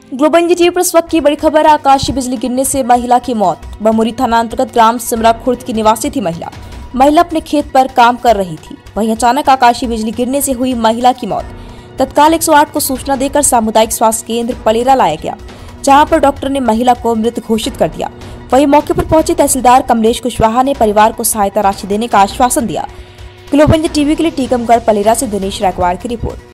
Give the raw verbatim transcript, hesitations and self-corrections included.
Global TV पर इस वक्त की बड़ी खबर। आकाशीय बिजली गिरने से महिला की मौत। बमोरी थाना अंतर्गत ग्राम सिमरा खुर्द की निवासी थी महिला। महिला अपने खेत पर काम कर रही थी, वहीं अचानक आकाशीय बिजली गिरने से हुई महिला की मौत। तत्काल एक सौ आठ को सूचना देकर सामुदायिक स्वास्थ्य केंद्र पलेरा लाया गया, जहां पर डॉक्टर ने महिला को मृत घोषित कर दिया। वहीं मौके पर पहुंचे तहसीलदार कमलेश कुशवाहा ने परिवार को सहायता राशि देने का आश्वासन दिया। ग्लोबल टीवी के लिए कमगढ पलेरा से दिनेश रैकवार की रिपोर्ट।